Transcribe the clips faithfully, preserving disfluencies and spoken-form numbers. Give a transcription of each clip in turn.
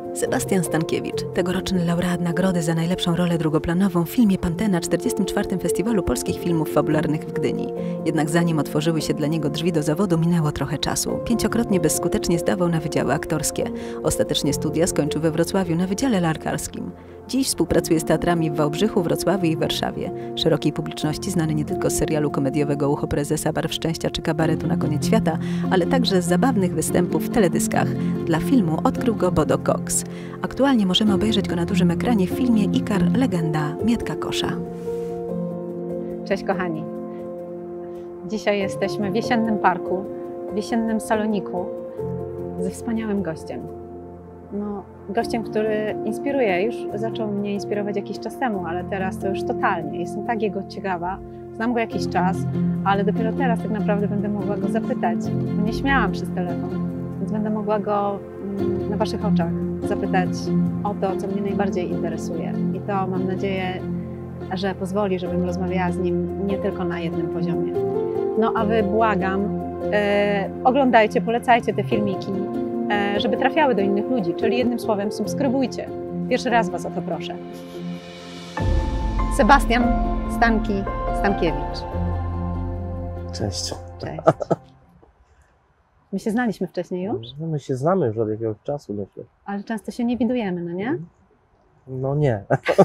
Sebastian Stankiewicz, tegoroczny laureat nagrody za najlepszą rolę drugoplanową w filmie Pantę na czterdziestym czwartym Festiwalu Polskich Filmów Fabularnych w Gdyni. Jednak zanim otworzyły się dla niego drzwi do zawodu, minęło trochę czasu. Pięciokrotnie bezskutecznie zdawał na wydziały aktorskie. Ostatecznie studia skończył we Wrocławiu na Wydziale Lalkarskim. Dziś współpracuje z teatrami w Wałbrzychu, Wrocławiu i Warszawie. Szerokiej publiczności znany nie tylko z serialu komediowego Ucho Prezesa, Barw Szczęścia czy Kabaretu na koniec świata, ale także z zabawnych występów w teledyskach. Dla filmu odkrył go Bodo Cox. Aktualnie możemy obejrzeć go na dużym ekranie w filmie Ikar – Legenda Mietka Kosza. Cześć kochani. Dzisiaj jesteśmy w jesiennym parku, w jesiennym saloniku ze wspaniałym gościem. No, gościem, który inspiruje, już zaczął mnie inspirować jakiś czas temu, ale teraz to już totalnie. Jestem tak jego ciekawa, znam go jakiś czas, ale dopiero teraz tak naprawdę będę mogła go zapytać, bo nie śmiałam przez telefon, więc będę mogła go na waszych oczach zapytać o to, co mnie najbardziej interesuje. I to mam nadzieję, że pozwoli, żebym rozmawiała z nim nie tylko na jednym poziomie. No a wy błagam, e, oglądajcie, polecajcie te filmiki, e, żeby trafiały do innych ludzi, czyli jednym słowem subskrybujcie. Pierwszy raz was o to proszę. Sebastian Stanki Stankiewicz. Cześć. Cześć. My się znaliśmy wcześniej już? No my się znamy już od jakiegoś czasu, myślę. Ale często się nie widujemy, no nie? No nie.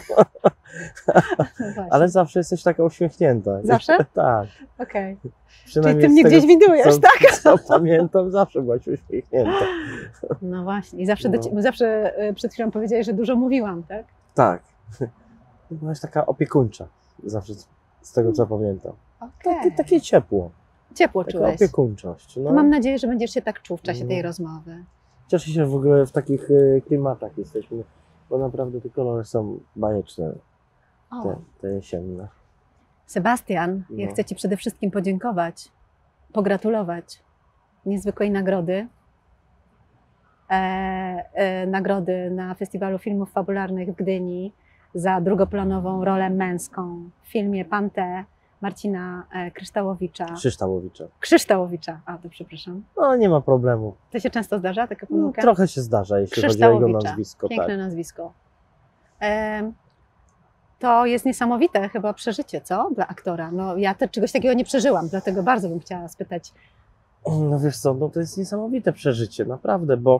No ale zawsze jesteś taka uśmiechnięta. Zawsze? Tak. Okej. Okay. Czyli ty mnie tego, gdzieś widujesz, co, tak? Co pamiętam, zawsze byłaś uśmiechnięta. No właśnie. I zawsze, no. do, zawsze przed chwilą powiedziałeś, że dużo mówiłam, tak? Tak. Byłaś taka opiekuńcza. Zawsze z tego, co pamiętam. Okay. Takie, takie ciepło. Ciepło taka czułeś. opiekuńczość. No. Mam nadzieję, że będziesz się tak czuł w czasie no. tej rozmowy. Cieszę się w ogóle w takich klimatach jesteśmy, bo naprawdę te kolory są bajeczne, te, te jesienne. Sebastian, no. ja chcę ci przede wszystkim podziękować, pogratulować niezwykłej nagrody. E, e, nagrody na Festiwalu Filmów Fabularnych w Gdyni za drugoplanową rolę męską w filmie Pantę Marcina Kryształowicza. Krzyształowicza. Krzyształowicza, a to przepraszam. No nie ma problemu. To się często zdarza, taka pomyłka? No, trochę się zdarza, jeśli chodzi o jego nazwisko. Piękne tak. nazwisko. E, to jest niesamowite chyba przeżycie, co? Dla aktora. No ja te, czegoś takiego nie przeżyłam, dlatego bardzo bym chciała spytać. No wiesz co, no to jest niesamowite przeżycie, naprawdę, bo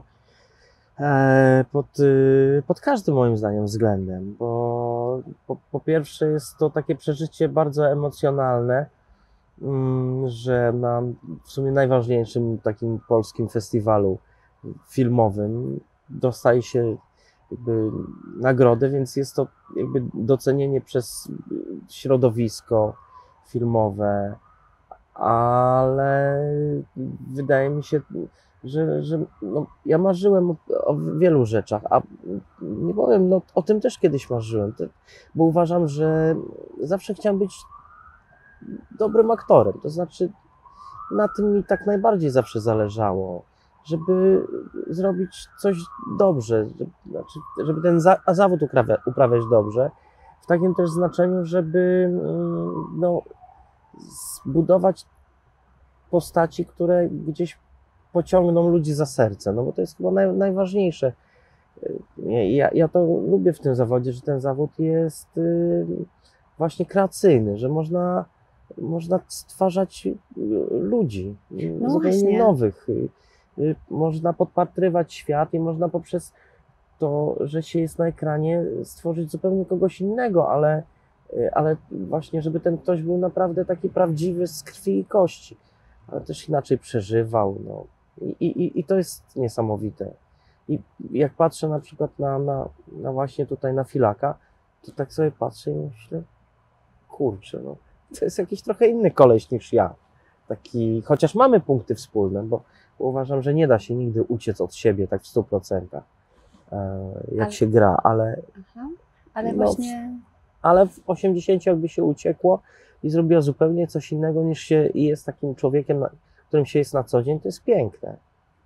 e, pod, y, pod każdym moim zdaniem względem, bo po, po pierwsze jest to takie przeżycie bardzo emocjonalne, mm, że na w sumie najważniejszym takim polskim festiwalu filmowym dostaje się jakby nagrodę, więc jest to jakby docenienie przez środowisko filmowe, ale wydaje mi się, że, że no, ja marzyłem o, o wielu rzeczach, a nie powiem, no, o tym też kiedyś marzyłem, bo uważam, że zawsze chciałem być dobrym aktorem, to znaczy na tym mi tak najbardziej zawsze zależało, żeby zrobić coś dobrze, żeby, znaczy, żeby ten za, zawód uprawia, uprawiać dobrze, w takim też znaczeniu, żeby no, zbudować postaci, które gdzieś pociągną ludzi za serce, no bo to jest chyba naj, najważniejsze. Ja, ja to lubię w tym zawodzie, że ten zawód jest właśnie kreacyjny, że można, można stwarzać ludzi no zupełnie właśnie. nowych. Można podpatrywać świat i można poprzez to, że się jest na ekranie, stworzyć zupełnie kogoś innego, ale, ale właśnie, żeby ten ktoś był naprawdę taki prawdziwy z krwi i kości, ale też inaczej przeżywał. No. I, i, i to jest niesamowite. I jak patrzę na przykład na, na, na właśnie tutaj na Filaka, to tak sobie patrzę i myślę, kurczę, no, to jest jakiś trochę inny koleś niż ja. Taki, chociaż mamy punkty wspólne, bo Bo uważam, że nie da się nigdy uciec od siebie tak w stu procentach, jak ale, się gra, ale, aha, ale no, właśnie... ale w osiemdziesięciu jakby się uciekło i zrobiła zupełnie coś innego niż się jest takim człowiekiem, którym się jest na co dzień, to jest piękne.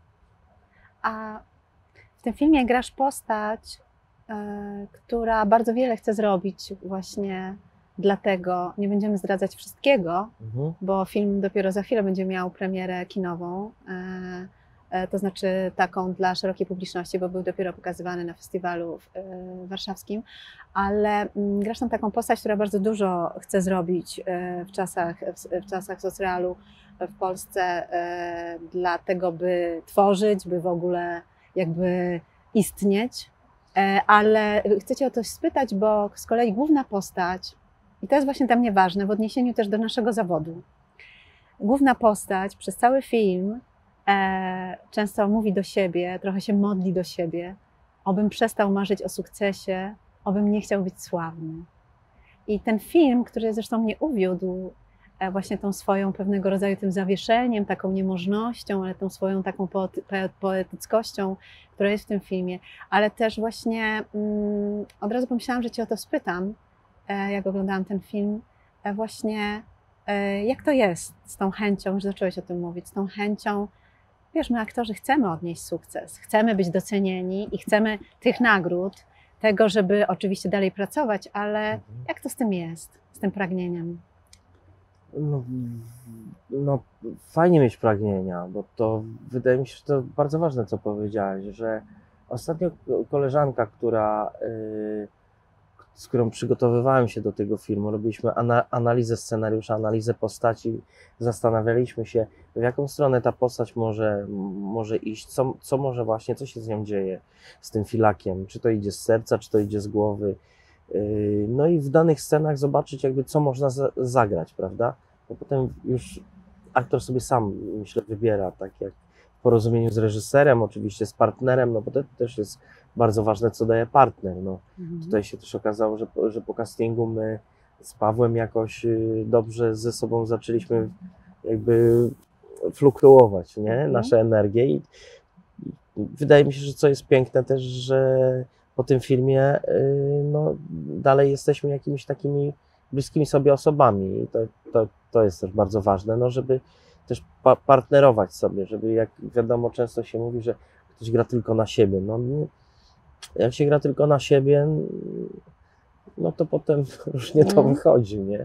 A w tym filmie grasz postać, yy, która bardzo wiele chce zrobić właśnie dlatego, nie będziemy zdradzać wszystkiego, mhm. bo film dopiero za chwilę będzie miał premierę kinową, to znaczy taką dla szerokiej publiczności, bo był dopiero pokazywany na festiwalu warszawskim, ale grasz tam taką postać, która bardzo dużo chce zrobić w czasach, w czasach socrealu w Polsce, dlatego by tworzyć, by w ogóle jakby istnieć, ale chcę Cię o coś spytać, bo z kolei główna postać, i to jest właśnie dla mnie ważne w odniesieniu też do naszego zawodu, główna postać przez cały film e, często mówi do siebie, trochę się modli do siebie, obym przestał marzyć o sukcesie, obym nie chciał być sławny. I ten film, który zresztą mnie uwiódł e, właśnie tą swoją pewnego rodzaju tym zawieszeniem, taką niemożnością, ale tą swoją taką poety, poetyckością, która jest w tym filmie, ale też właśnie mm, od razu pomyślałam, że Cię o to spytam, e, jak oglądałam ten film, e, właśnie jak to jest z tą chęcią, że zacząłeś o tym mówić, z tą chęcią, wiesz, my aktorzy chcemy odnieść sukces, chcemy być docenieni i chcemy tych nagród, tego, żeby oczywiście dalej pracować, ale mhm. jak to z tym jest, z tym pragnieniem? No, no fajnie mieć pragnienia, bo to wydaje mi się, że to bardzo ważne, co powiedziałaś, że ostatnio koleżanka, która yy, z którą przygotowywałem się do tego filmu, robiliśmy ana analizę scenariusza, analizę postaci, zastanawialiśmy się, w jaką stronę ta postać może, może iść, co, co może właśnie, co się z nią dzieje, z tym filakiem, czy to idzie z serca, czy to idzie z głowy. No i w danych scenach zobaczyć jakby, co można za zagrać, prawda? Bo potem już aktor sobie sam, myślę, wybiera, tak jak w porozumieniu z reżyserem, oczywiście z partnerem, no bo to też jest bardzo ważne, co daje partner. No, mhm. Tutaj się też okazało, że, że po castingu my z Pawłem jakoś dobrze ze sobą zaczęliśmy jakby fluktuować, nie? Mhm. Nasze energie i wydaje mi się, że co jest piękne też, że po tym filmie no, dalej jesteśmy jakimiś takimi bliskimi sobie osobami i to, to, to jest też bardzo ważne, no, żeby też pa partnerować sobie, żeby, jak wiadomo, często się mówi, że ktoś gra tylko na siebie. No, jak się gra tylko na siebie, no to potem różnie to mm. wychodzi, nie?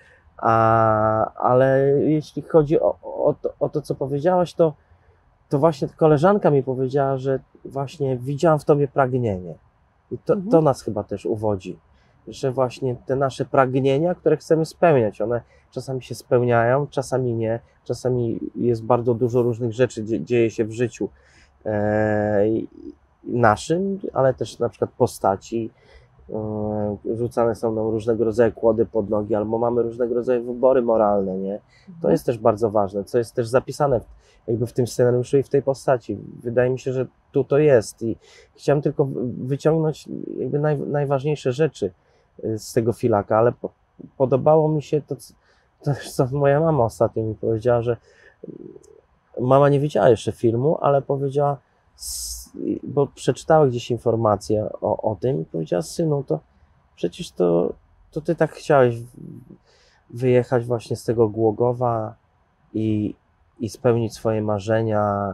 A, ale jeśli chodzi o, o, to, o to, co powiedziałaś, to, to właśnie koleżanka mi powiedziała, że właśnie widziałam w tobie pragnienie. I to, mm. to nas chyba też uwodzi, że właśnie te nasze pragnienia, które chcemy spełniać, one czasami się spełniają, czasami nie, czasami jest bardzo dużo różnych rzeczy, dzie, dzieje się w życiu e, naszym, ale też na przykład postaci, e, rzucane są nam różnego rodzaju kłody pod nogi, albo mamy różnego rodzaju wybory moralne, nie? To jest też bardzo ważne, co jest też zapisane w, jakby w tym scenariuszu i w tej postaci. Wydaje mi się, że tu to jest i chciałem tylko wyciągnąć jakby naj, najważniejsze rzeczy z tego filaka, ale po, podobało mi się to, to, co moja mama ostatnio mi powiedziała, że mama nie widziała jeszcze filmu, ale powiedziała, bo przeczytała gdzieś informację o, o tym i powiedziała, synu, to przecież to, to ty tak chciałeś wyjechać właśnie z tego Głogowa i, i spełnić swoje marzenia.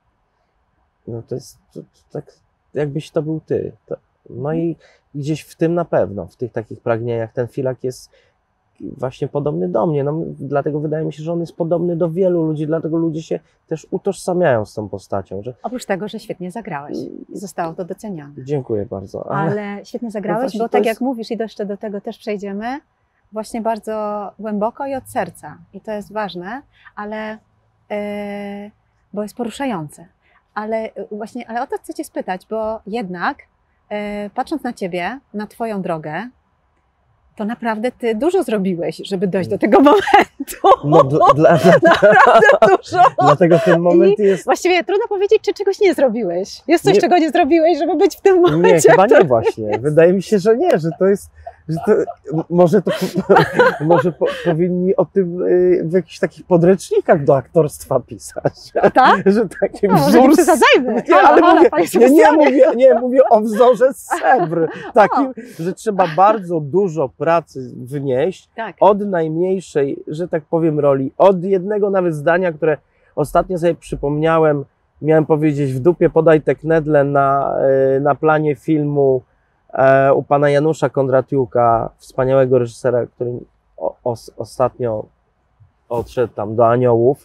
No to jest to, to tak, jakbyś to był ty. To, no i gdzieś w tym na pewno, w tych takich pragnieniach ten filak jest właśnie podobny do mnie, no, dlatego wydaje mi się, że on jest podobny do wielu ludzi, dlatego ludzie się też utożsamiają z tą postacią. Że... Oprócz tego, że świetnie zagrałeś i zostało to docenione. Dziękuję bardzo. Ale, ale świetnie zagrałeś, no bo tak jest... jak mówisz i jeszcze do tego też przejdziemy, właśnie bardzo głęboko i od serca. I to jest ważne, ale yy, bo jest poruszające. Ale właśnie, ale o to chcę Cię spytać, bo jednak yy, patrząc na Ciebie, na Twoją drogę, to naprawdę Ty dużo zrobiłeś, żeby dojść do tego momentu. No, dla, dla, naprawdę dużo. Dlatego ten moment I jest... Właściwie trudno powiedzieć, czy czegoś nie zrobiłeś. Jest coś, nie, czego nie zrobiłeś, żeby być w tym momencie. Nie, chyba nie właśnie. Wydaje mi się, że nie, że to jest... Że to, może to, może po, powinni o tym w jakichś takich podręcznikach do aktorstwa pisać. Tak? Że taki no, wzór... Nie przesadzajmy. Nie, ale hala, mówię, nie, nie, mówię, nie, mówię o wzorze z Sèvres. Takim, że trzeba bardzo dużo pracy wnieść tak. od najmniejszej, że tak powiem, roli, od jednego nawet zdania, które ostatnio sobie przypomniałem, miałem powiedzieć w dupie podaj te knedle na, na planie filmu u pana Janusza Kondratiuka, wspaniałego reżysera, który o, os, ostatnio odszedł tam do Aniołów.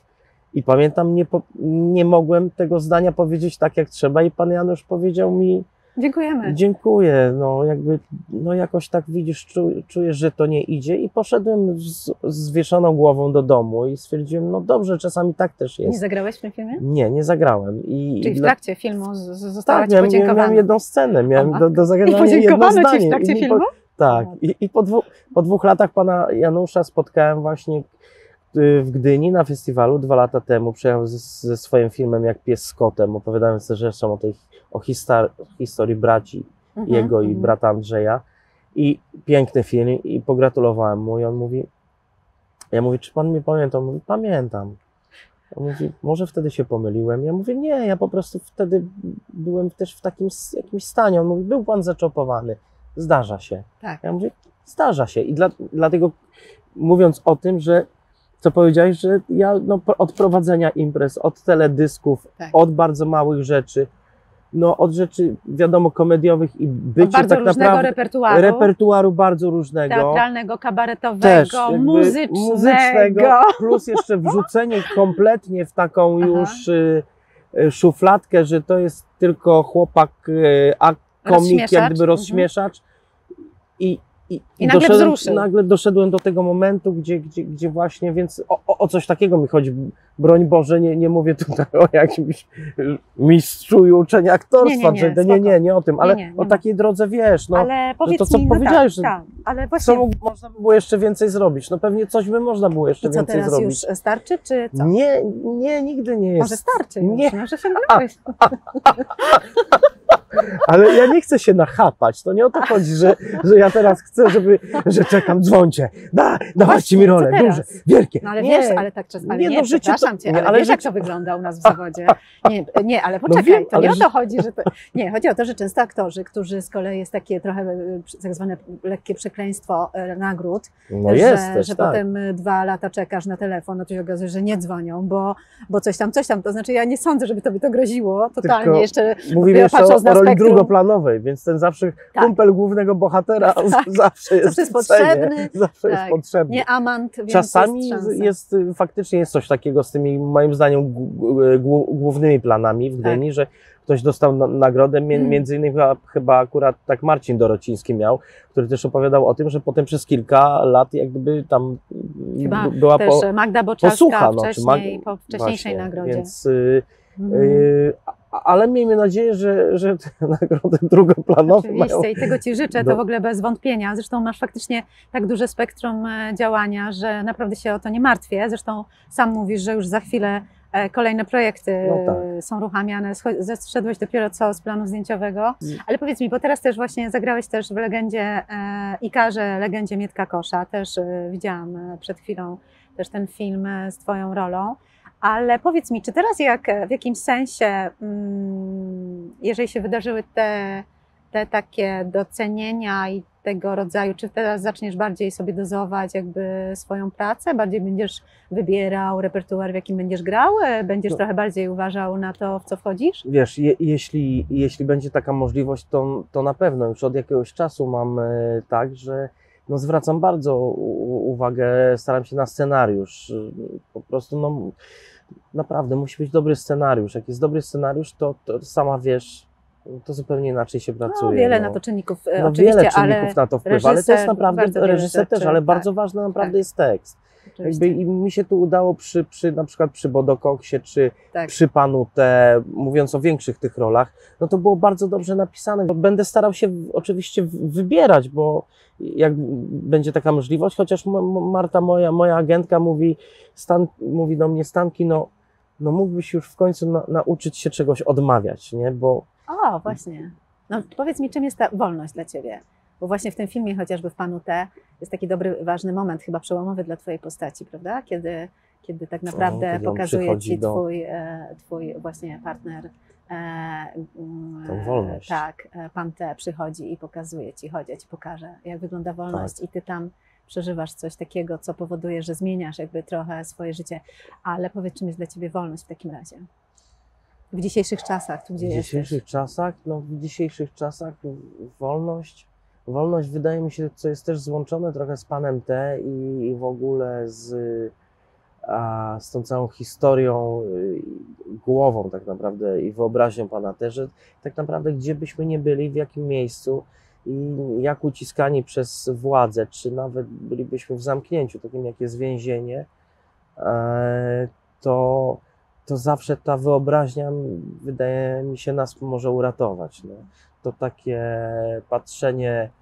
I pamiętam, nie, po, nie mogłem tego zdania powiedzieć tak jak trzeba i pan Janusz powiedział mi, Dziękujemy. dziękuję, no jakby, no jakoś tak widzisz, czu, czujesz, że to nie idzie i poszedłem z zwieszoną głową do domu i stwierdziłem, no dobrze, czasami tak też jest. Nie zagrałeś w tym filmie? Nie, nie zagrałem. I, Czyli i w dla... trakcie filmu z, z, została Tak, ci miałem, podziękowana. miałem jedną scenę, miałem do, do I zagrania jedno podziękowano zdanie. ci w trakcie I mi filmu? Po, tak, i, i po, dwu, po dwóch latach pana Janusza spotkałem właśnie w Gdyni na festiwalu dwa lata temu. Przyjechał ze, ze swoim filmem Jak pies z kotem, opowiadając też zresztą o tej o histor historii braci, Mhm, jego i mhm. brata Andrzeja. I piękny film i pogratulowałem mu i on mówi, ja mówię, czy pan mnie pamięta? On mówi, pamiętam. On mówi, może wtedy się pomyliłem. Ja mówię, nie, ja po prostu wtedy byłem też w takim s- jakimś stanie. On mówi, był pan zaczopowany. Zdarza się. Tak. Ja mówię, zdarza się. I dla, dlatego mówiąc o tym, że co powiedziałeś, że ja no, po- od prowadzenia imprez, od teledysków, Tak. od bardzo małych rzeczy, no od rzeczy wiadomo komediowych i bycie Od bardzo tak różnego naprawdę repertuaru. repertuaru bardzo różnego. Teatralnego, kabaretowego, Też jakby muzycznego. muzycznego, plus jeszcze wrzucenie kompletnie w taką Aha. już y, y, szufladkę, że to jest tylko chłopak, y, a komik, Rozśmieszacz. jak gdyby Mhm. rozśmieszacz. I, i, I nagle doszedłem, wzruszył. nagle doszedłem do tego momentu, gdzie, gdzie, gdzie właśnie, więc o, o, o coś takiego mi chodzi. Broń Boże, nie, nie mówię tutaj o jakimś mistrzu i uczenia aktorstwa, Nie, nie, nie, że nie, nie, spoko. nie o tym, ale nie, nie o ma. takiej drodze, wiesz, no, Ale powiedz to, co mi, powiedziałeś, że- no tak, tak, ale co właśnie, mógł, można by było jeszcze więcej zrobić? No pewnie coś by można było jeszcze i co więcej teraz zrobić. już starczy, czy co? Nie, nie, nigdy nie jest. Może starczy już, Nie. może sięgnąłeś. Ale ja nie chcę się nachapać. To nie o to chodzi, że, że ja teraz chcę, żeby, że czekam, dzwońcie. Da, dawajcie Właśnie, mi co role, teraz? duże, wielkie. No ale nie, wiesz, ale tak czas, ale nie, nie, no, życie to- przepraszam cię, nie, ale, ale wiesz jak życie- to wygląda u nas w zawodzie. Nie, nie, ale poczekaj, wiem, to ale nie o ży- to chodzi, że to, nie, chodzi o to, że często aktorzy, którzy z kolei jest takie trochę e, tak zwane lekkie przekleństwo e, nagród, No że, jest też, że tak. potem y, dwa lata czekasz na telefon, no to się okazuje, że nie dzwonią, bo, bo coś tam, coś tam, to znaczy ja nie sądzę, żeby tobie to groziło, totalnie Tylko jeszcze, Mówimy ja jeszcze o, patrząc na o roli spektrum- drugoplanowej, więc ten zawsze Tak. kumpel głównego bohatera Tak. zawsze jest, Zawsze jest w cenie, potrzebny. Zawsze jest Tak. potrzebny. nie amant, więc Czasami jest szansa. jest, y, faktycznie jest coś takiego z tymi, moim zdaniem, gł- gł- głównymi planami w Gdyni, że ktoś dostał na, nagrodę, mie- Mm. między innymi chyba, chyba akurat tak Marcin Dorociński miał, który też opowiadał o tym, że potem przez kilka lat jak gdyby tam Chyba b- była też po, Magda Boczarska posłucha, no, czy wcześniej, Mag- po wcześniejszej właśnie, nagrodzie. Więc, y, Mhm. y, a- ale miejmy nadzieję, że, że te nagrody drugoplanowe mają... Oczywiście i tego Ci życzę, to No. w ogóle bez wątpienia. Zresztą masz faktycznie tak duże spektrum e, działania, że naprawdę się o to nie martwię. Zresztą sam mówisz, że już za chwilę e, kolejne projekty No tak. e, są uruchamiane. Scho- Zeszedłeś dopiero co z planu zdjęciowego. Mm. Ale powiedz mi, bo teraz też właśnie zagrałeś też w legendzie e, Ikarze, legendzie Mietka Kosza. Też e, widziałam e, przed chwilą też ten film e, z Twoją rolą. Ale powiedz mi, czy teraz jak w jakimś sensie, mm, jeżeli się wydarzyły te, te takie docenienia i tego rodzaju, czy teraz zaczniesz bardziej sobie dozować jakby swoją pracę, bardziej będziesz wybierał repertuar, w jakim będziesz grał, będziesz No. trochę bardziej uważał na to, w co wchodzisz? Wiesz, je, jeśli, jeśli będzie taka możliwość, to, to na pewno już od jakiegoś czasu mam e, tak, że no zwracam bardzo u, uwagę, staram się na scenariusz. Po prostu no, naprawdę musi być dobry scenariusz. Jak jest dobry scenariusz, to, to sama wiesz, to zupełnie inaczej się pracuje. No, wiele no. na to czynników e, No oczywiście, wiele czynników ale na to wpływa, ale to jest reżyser naprawdę, bardzo wiele reżyser też, rzeczy, ale tak. bardzo ważny naprawdę Tak. jest tekst. oczywiście, Jakby i mi się tu udało przy, przy na przykład przy Bodokoksie, czy tak. przy Panu T, mówiąc o większych tych rolach, no to było bardzo dobrze napisane. Będę starał się w- oczywiście w- wybierać, bo jak będzie taka możliwość, chociaż M- M- Marta, moja, moja agentka mówi, Stan, mówi do mnie, Stanki, no, no mógłbyś już w końcu na, nauczyć się czegoś odmawiać, nie? Bo O, właśnie. No, powiedz mi, czym jest ta wolność dla Ciebie? Bo właśnie w tym filmie, chociażby w Panu T, jest taki dobry, ważny moment, chyba przełomowy dla Twojej postaci, prawda? Kiedy, kiedy tak naprawdę kiedy on pokazuje przychodzi Ci do- twój, e, twój właśnie partner, e, mm, Tą wolność. tak, e, Pan T przychodzi i pokazuje Ci, chodź, ja Ci pokażę, jak wygląda wolność Tak. i Ty tam przeżywasz coś takiego, co powoduje, że zmieniasz jakby trochę swoje życie. Ale powiedz, czym jest dla Ciebie wolność w takim razie? W dzisiejszych czasach, tu gdzie w jesteś. dzisiejszych czasach, no w dzisiejszych czasach wolność, wolność wydaje mi się, co jest też złączone trochę z Panem T i, i w ogóle z a z tą całą historią, y, głową tak naprawdę i wyobraźnią Pana też, że tak naprawdę gdzie byśmy nie byli, w jakim miejscu i jak uciskani przez władzę, czy nawet bylibyśmy w zamknięciu, takim jak jest więzienie, e, to, to zawsze ta wyobraźnia, wydaje mi się, nas może uratować. No. To takie patrzenie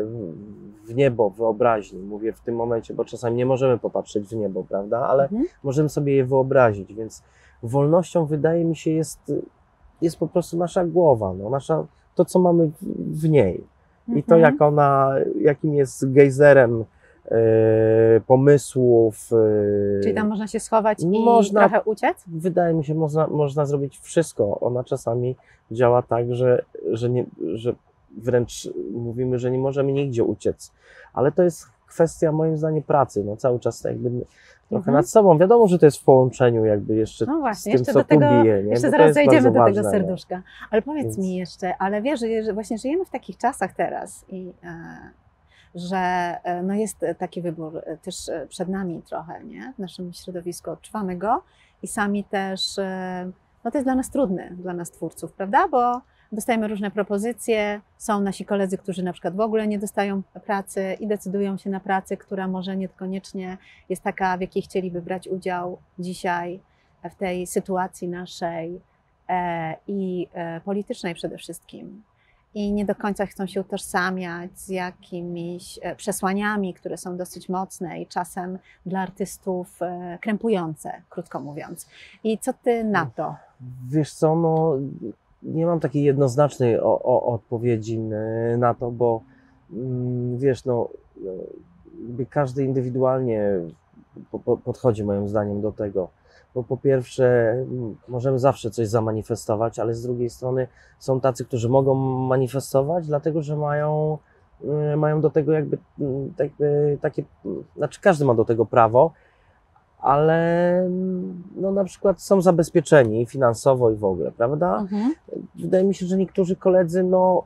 w niebo, w wyobraźni, mówię w tym momencie, bo czasami nie możemy popatrzeć w niebo, prawda, ale Mhm. możemy sobie je wyobrazić, więc wolnością, wydaje mi się, jest, jest po prostu nasza głowa, no, nasza, to co mamy w, w niej i to Mhm. jak ona, jakim jest gejzerem e, pomysłów. E, Czyli tam można się schować i Można- trochę uciec? Wydaje mi się, można, można zrobić wszystko. Ona czasami działa tak, że, że, nie, że wręcz mówimy, że nie możemy nigdzie uciec. Ale to jest kwestia, moim zdaniem, pracy. No, cały czas jakby trochę Mhm. nad sobą. Wiadomo, że to jest w połączeniu jakby jeszcze No z właśnie, tym, jeszcze co do tego, tu bije. Nie? jeszcze Bo to zaraz jest zejdziemy bardzo do tego ważne, no. serduszka. Ale powiedz Więc- mi jeszcze, ale wiesz, że właśnie żyjemy w takich czasach teraz i e, że e, no jest taki wybór e, też e, przed nami trochę, nie? W naszym środowisku odczuwamy go i sami też, e, no to jest dla nas trudne, dla nas twórców, prawda? Bo dostajemy różne propozycje, są nasi koledzy, którzy na przykład w ogóle nie dostają pracy i decydują się na pracę, która może niekoniecznie jest taka, w jakiej chcieliby brać udział dzisiaj w tej sytuacji naszej e, i e, politycznej przede wszystkim. I nie do końca chcą się utożsamiać z jakimiś e, przesłaniami, które są dosyć mocne i czasem dla artystów e, krępujące, krótko mówiąc. I co ty na to? Wiesz co, no nie mam takiej jednoznacznej o, o, odpowiedzi n- na to, bo mm, wiesz, no jakby każdy indywidualnie po, po, podchodzi moim zdaniem do tego, bo po pierwsze mm, możemy zawsze coś zamanifestować, ale z drugiej strony są tacy, którzy mogą manifestować, dlatego że mają, y, mają do tego jakby, mm, jakby takie, mm, znaczy każdy ma do tego prawo, ale no na przykład są zabezpieczeni finansowo i w ogóle, prawda? Mhm. Wydaje mi się, że niektórzy koledzy no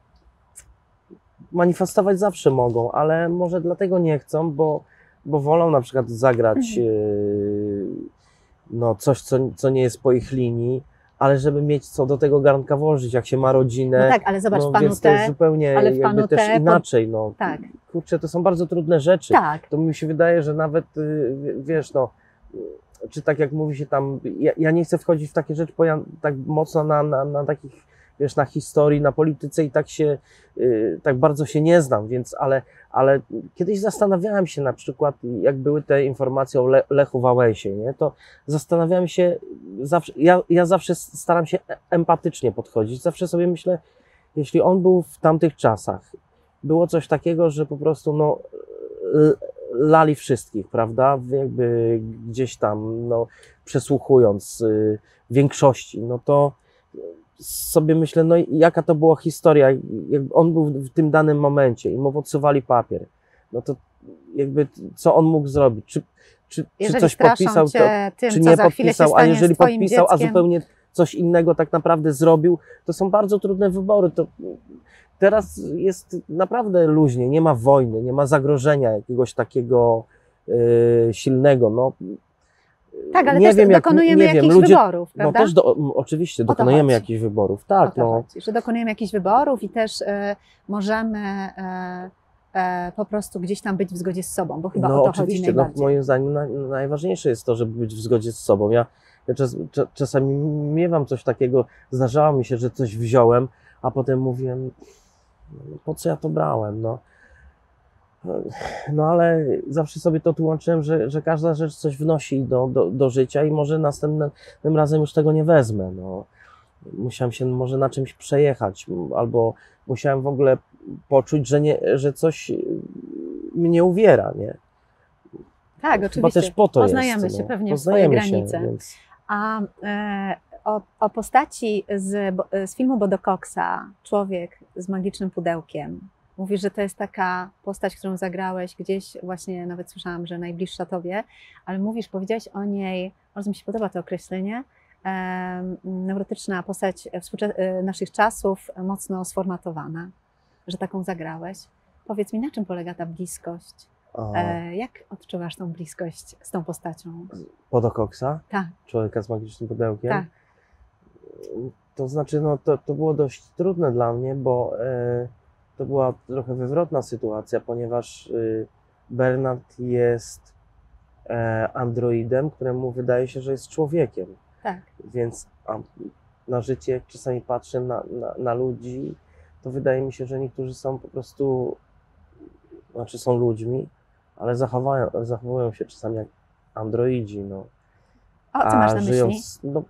manifestować zawsze mogą, ale może dlatego nie chcą, bo, bo wolą na przykład zagrać Mhm. yy, no coś, co, co nie jest po ich linii, ale żeby mieć co do tego garnka włożyć, jak się ma rodzinę. No tak, ale zobacz, no, w Panu więc to jest T, zupełnie ale w jakby Panu też T pod- inaczej. No. tak. Kurczę, to są bardzo trudne rzeczy. tak, To mi się wydaje, że nawet, y, wiesz, no, czy tak jak mówi się tam, ja, ja nie chcę wchodzić w takie rzeczy, bo ja tak mocno na, na, na takich, wiesz, na historii, na polityce i tak się, y, tak bardzo się nie znam, więc, ale, ale kiedyś zastanawiałem się na przykład, jak były te informacje o Le, Lechu Wałęsie, nie, to zastanawiałem się, zawsze, ja, ja zawsze staram się empatycznie podchodzić, zawsze sobie myślę, jeśli on był w tamtych czasach, było coś takiego, że po prostu, no, l- lali wszystkich, prawda? Jakby gdzieś tam, no, przesłuchując y, większości, no to sobie myślę, no jaka to była historia, jakby on był w tym danym momencie i mu odsuwali papier, no to jakby co on mógł zrobić? Czy, czy, czy jeżeli coś straszą podpisał, to, cię tym, czy co nie za chwilę się podpisał, a stanie jeżeli z twoim podpisał, a dzieckiem, zupełnie coś innego tak naprawdę zrobił, to są bardzo trudne wybory. To teraz jest naprawdę luźnie, nie ma wojny, nie ma zagrożenia jakiegoś takiego yy, silnego. No, tak, ale nie też wiem, jak, dokonujemy nie wiem, jakichś ludzie, wyborów, no prawda? też do, oczywiście O to dokonujemy chodzi. jakichś wyborów, O tak, to no. chodzi, że dokonujemy jakichś wyborów i też e, możemy e, e, po prostu gdzieś tam być w zgodzie z sobą, bo chyba No o to chodzi oczywiście, no, najbardziej. moim zdaniem na, najważniejsze jest to, żeby być w zgodzie z sobą. Ja, ja czas, cza, czasami miewam coś takiego, zdarzało mi się, że coś wziąłem, a potem mówiłem, no, po co ja to brałem, no. No ale zawsze sobie to tłumaczyłem, że, że każda rzecz coś wnosi do, do, do życia i może następnym razem już tego nie wezmę, no. Musiałem się może na czymś przejechać, albo musiałem w ogóle poczuć, że, nie, że coś mnie uwiera, nie? Tak, Chyba oczywiście. też po to Poznajemy jest, się no. pewnie Poznajemy w swoje granice. Się, więc... A e, o, o postaci z, bo- z filmu Bodo Coxa, Człowiek z magicznym pudełkiem, mówisz, że to jest taka postać, którą zagrałeś gdzieś, właśnie nawet słyszałam, że najbliższa tobie, ale mówisz, powiedziałeś o niej, bardzo mi się podoba to określenie, e, neurotyczna postać współcze- e, naszych czasów, mocno sformatowana, że taką zagrałeś. Powiedz mi, na czym polega ta bliskość A, E, jak odczuwasz tą bliskość z tą postacią? Podokoksa, Tak, człowieka z magicznym pudełkiem. tak. To znaczy, no to, to było dość trudne dla mnie, bo e, to była trochę wywrotna sytuacja, ponieważ e, Bernard jest e, androidem, któremu wydaje się, że jest człowiekiem. Tak. Więc a, na życie, jak czasami patrzę na, na, na ludzi, to wydaje mi się, że niektórzy są po prostu, znaczy są ludźmi, ale zachowają, zachowują się czasami jak androidzi. No. O, co masz na żyją myśli? z- no,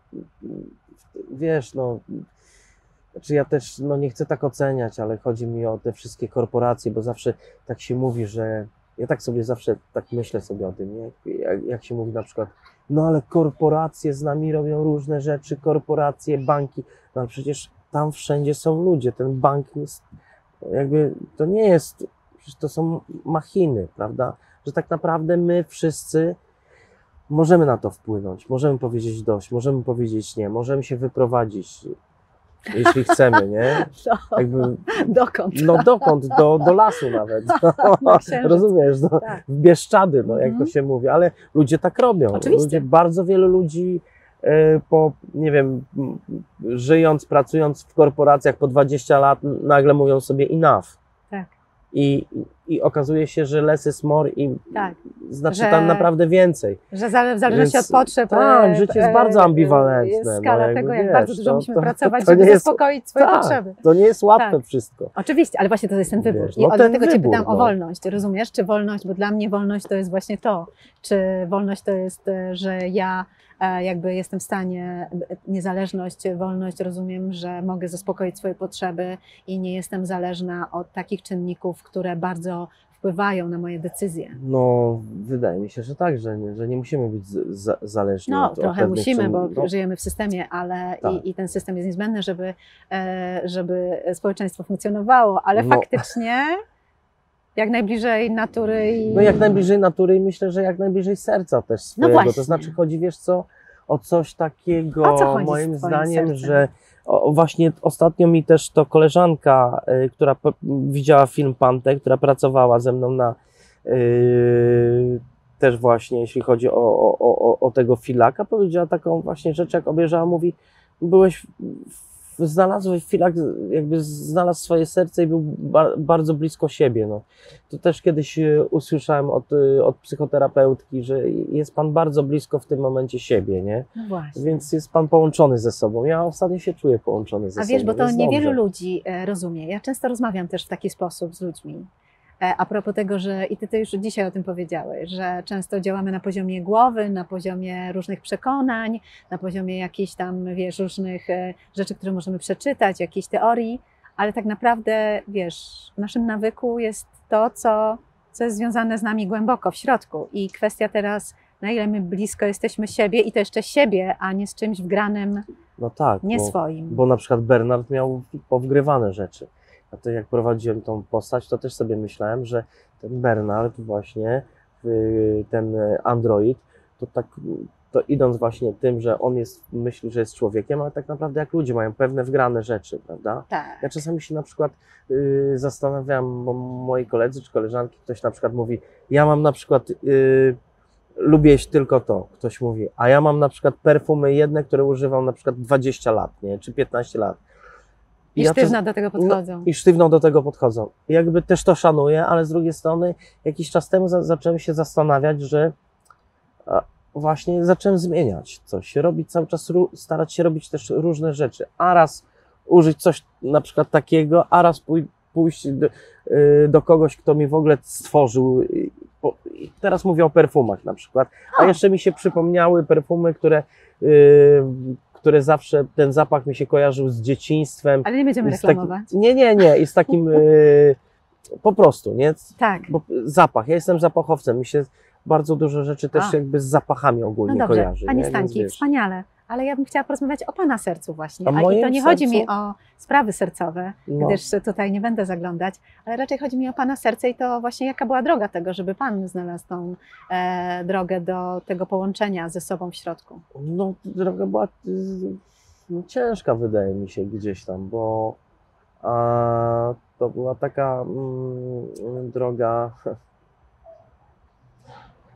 wiesz, no, znaczy ja też no, nie chcę tak oceniać, ale chodzi mi o te wszystkie korporacje, bo zawsze tak się mówi, że ja tak sobie zawsze tak myślę sobie o tym, nie? Jak, jak się mówi na przykład, no ale korporacje z nami robią różne rzeczy, korporacje, banki, no ale przecież tam wszędzie są ludzie, ten bank jest, jakby to nie jest, przecież to są machiny, prawda? Że tak naprawdę my wszyscy możemy na to wpłynąć, możemy powiedzieć dość, możemy powiedzieć nie, możemy się wyprowadzić, jeśli chcemy, nie? No, Jakby, dokąd? no dokąd? Do, do lasu nawet. Na księżyc. Rozumiesz? No, Tak. w Bieszczady, no, jak Mhm. to się mówi, ale ludzie tak robią. Oczywiście. Ludzie, bardzo wielu ludzi e, po, nie wiem, m, żyjąc, pracując w korporacjach po dwadzieścia lat, nagle mówią sobie enough. Tak, I, i okazuje się, że less is more i tak. znaczy Że- tam naprawdę więcej. Że zale- w zależności Więc od potrzeb. tak, e, życie jest e, bardzo e, ambiwalentne, Jest no, skala jakby tego, jak wiesz, bardzo dużo to- musimy to- pracować, to żeby nie jest- zaspokoić swoje Tak, potrzeby. to nie jest łatwe Tak. wszystko. Oczywiście, ale właśnie to jest ten wybór. Wiesz, I no o- ten dlatego Cię wybór, pytam o no. wolność. Rozumiesz? Czy wolność, bo dla mnie wolność to jest właśnie to. Czy wolność to jest, e, że ja e, jakby jestem w stanie, e, niezależność, wolność, rozumiem, że mogę zaspokoić swoje potrzeby i nie jestem zależna od takich czynników, które bardzo wpływają na moje decyzje. No, wydaje mi się, że tak, że nie, że nie musimy być z, za, zależni No, od, od trochę pewnych musimy, czyn- bo no, żyjemy w systemie, ale Tak. i, i ten system jest niezbędny, żeby, e, żeby społeczeństwo funkcjonowało, ale No. faktycznie jak najbliżej natury i... no jak najbliżej natury i myślę, że jak najbliżej serca też swojego. właśnie. To znaczy chodzi, wiesz co, o coś takiego, O co chodzi z moim twoim zdaniem, sercem? że o, właśnie ostatnio mi też to koleżanka, y, która p- widziała film Pantę, która pracowała ze mną na y, też właśnie, jeśli chodzi o, o, o, o tego filaka, powiedziała taką właśnie rzecz, jak obejrzała, mówi, byłeś, w, znalazłeś filak, jakby znalazł swoje serce i był ba, bardzo blisko siebie. No. To też kiedyś e, usłyszałem od, e, od psychoterapeutki, że jest Pan bardzo blisko w tym momencie siebie, nie? No właśnie. Więc jest Pan połączony ze sobą. Ja ostatnio się czuję połączony ze A sobą. wiesz, bo to jest niewielu dobrze. ludzi e, rozumie. Ja często rozmawiam też w taki sposób z ludźmi. E, A propos tego, że i ty, ty już dzisiaj o tym powiedziałeś, że często działamy na poziomie głowy, na poziomie różnych przekonań, na poziomie jakichś tam, wiesz, różnych e, rzeczy, które możemy przeczytać, jakichś teorii, ale tak naprawdę, wiesz, w naszym nawyku jest to, co, co jest związane z nami głęboko w środku. I kwestia teraz, na ile my blisko jesteśmy siebie i to jeszcze siebie, a nie z czymś wgranym, No tak, nie bo, swoim. bo na przykład Bernard miał powgrywane rzeczy. A to jak prowadziłem tą postać, to też sobie myślałem, że ten Bernard właśnie, y, ten android, to tak, to idąc właśnie tym, że on jest, myśli, że jest człowiekiem, ale tak naprawdę jak ludzie mają pewne wgrane rzeczy, prawda? Tak. Ja czasami się na przykład y, zastanawiam, bo moi koledzy czy koleżanki, ktoś na przykład mówi, ja mam na przykład, y, lubię jeść tylko to, ktoś mówi, a ja mam na przykład perfumy jedne, które używam na przykład dwadzieścia lat, nie, czy piętnaście lat. I ja sztywno czas- do tego podchodzą. no, I sztywno do tego podchodzą. I jakby też to szanuję, ale z drugiej strony jakiś czas temu za, zacząłem się zastanawiać, że a, właśnie zacząłem zmieniać coś, robić cały czas, ró- starać się robić też różne rzeczy, a raz użyć coś na przykład takiego, a raz pój- pójść do, y, do kogoś, kto mi w ogóle stworzył. y, po- i Teraz mówię o perfumach na przykład, a O. jeszcze mi się przypomniały perfumy, które, y, które zawsze, ten zapach mi się kojarzył z dzieciństwem. Ale nie będziemy I z takim- reklamować. Nie, nie, nie. I z takim y, po prostu, nie? Tak. Bo zapach. Ja jestem zapachowcem. Mi się bardzo dużo rzeczy też A. jakby z zapachami ogólnie No dobrze, kojarzy. Panie nie? Więc Stańki, wiesz, wspaniale. Ale ja bym chciała porozmawiać o Pana sercu właśnie. O A i to moim nie chodzi mi sercu? o sprawy sercowe, no, gdyż tutaj nie będę zaglądać, ale raczej chodzi mi o Pana serce i to właśnie jaka była droga tego, żeby Pan znalazł tą e, drogę do tego połączenia ze sobą w środku. no, droga była y, no, ciężka, wydaje mi się, gdzieś tam, bo a, to była taka mm, droga